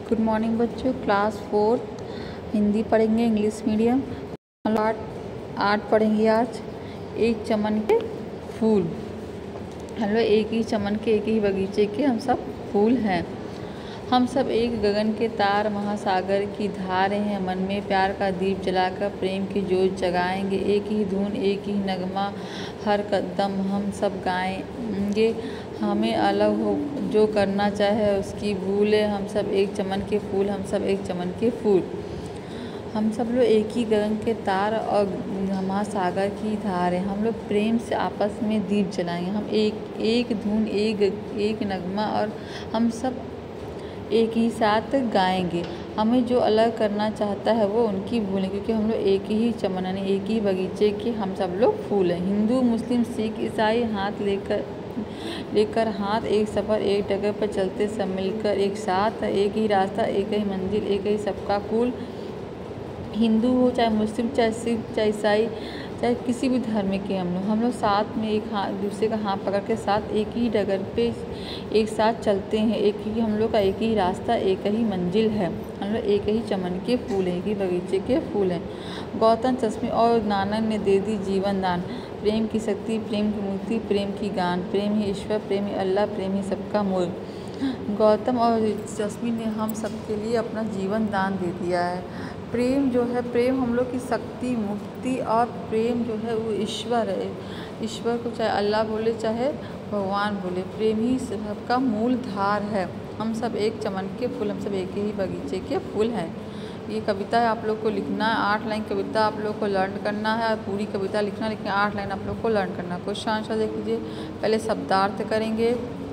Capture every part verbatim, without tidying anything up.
Good morning बच्चों। Class fourth Hindi पढ़ेंगे, English medium. हम आठ आठ पढ़ेंगे आज। एक चमन के फूल। हम लोग एक ही चमन के, एक ही बगीचे के हम सब फूल हैं। हम सब एक गगन के तार, महासागर की धारें हैं। मन में प्यार का दीप जलाकर प्रेम की जोत जगाएंगे। एक ही धुन, एक ही नगमा, हर कदम हम सब गाएंगे। हमें अलग हो जो करना चाहे उसकी भूले। हम सब एक चमन के फूल, हम सब एक चमन के फूल। हम सब लोग एक ही गगन के तार और महासागर की धारें। हम लोग प्रेम से आपस में दीप जलाएंगे। हम एक एक धुन, एक एक नगमा और हम सब एक ही साथ गाएंगे। हमें जो अलग करना चाहता है वो उनकी भूलें, क्योंकि हम लोग एक ही चमन यानी एक ही बगीचे के हम सब लोग फूल हैं। हिंदू, मुस्लिम, सिख, ईसाई हाथ लेकर लेकर हाथ, एक सफ़र एक डगर पर चलते सब मिलकर एक साथ। एक ही रास्ता, एक ही मंजिल, एक ही सबका कुल। हिंदू हो चाहे मुस्लिम, चाहे सिख, चाहे ईसाई, चाहे किसी भी धर्म के हम लोग हम लोग साथ में एक हाथ दूसरे का हाथ पकड़ के साथ एक ही डगर पे एक साथ चलते हैं। एक ही हम लोग का एक ही रास्ता, एक ही मंजिल है। हम लोग एक ही चमन के फूल हैं, एक ही बगीचे के फूल हैं। गौतम चश्मे और नानक ने दे दी जीवन दान। प्रेम की शक्ति, प्रेम की मूर्ति, प्रेम की गान। प्रेम ही ईश्वर, प्रेम ही अल्लाह, प्रेम ही सबका मूल। गौतम और चश्मी ने हम सबके लिए अपना जीवन दान दे दिया है। प्रेम जो है, प्रेम हम लोग की शक्ति, मुक्ति और प्रेम जो है वो ईश्वर है। ईश्वर को चाहे अल्लाह बोले चाहे भगवान बोले, प्रेम ही सबका मूल धार है। हम सब एक चमन के फूल, हम सब एक ही बगीचे के फूल हैं। ये कविता है, आप लोग को लिखना है। आठ लाइन कविता आप लोग को लर्न करना है। पूरी कविता लिखना, लेकिन आठ लाइन आप लोग को लर्न करना है। क्वेश्चन आंसर देख लीजिए। पहले शब्दार्थ करेंगे,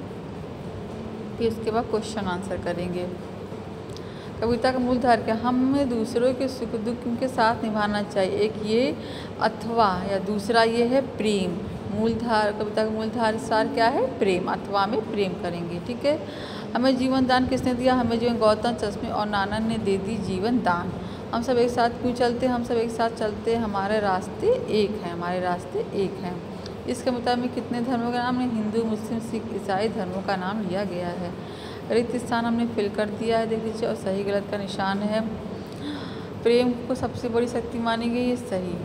फिर उसके बाद क्वेश्चन आंसर करेंगे। कविता का मूल धार क्या? हमें दूसरों के सुख दुख के साथ निभाना चाहिए। एक ये अथवा या दूसरा ये है प्रेम। मूलधार, कविता का मूलधार सार क्या है? प्रेम। अथवा में प्रेम करेंगे, ठीक है। हमें जीवन दान किसने दिया? हमें जीवन गौतम चश्मे और नानक ने दे दी जीवन दान। हम सब एक साथ क्यों चलते? हम सब एक साथ चलते, हमारे रास्ते एक हैं, हमारे रास्ते एक हैं। इस कविता में कितने धर्मों का नाम है? हिंदू, मुस्लिम, सिख, ईसाई धर्मों का नाम लिया गया है। रिक्त स्थान हमने फिल कर दिया है, देख लीजिए, और सही गलत का निशान है। प्रेम को सबसे बड़ी शक्ति मानी गई है, सही।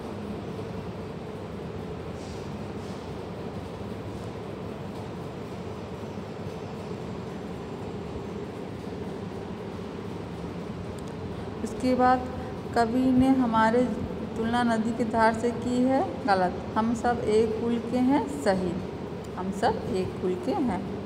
इसके बाद कवि ने हमारे तुलना नदी की धार से की है, गलत। हम सब एक कुल के हैं, सही। हम सब एक कुल के हैं।